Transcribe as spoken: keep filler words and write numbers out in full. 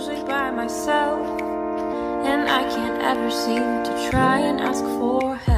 usually by myself, and I can't ever seem to try and ask for help.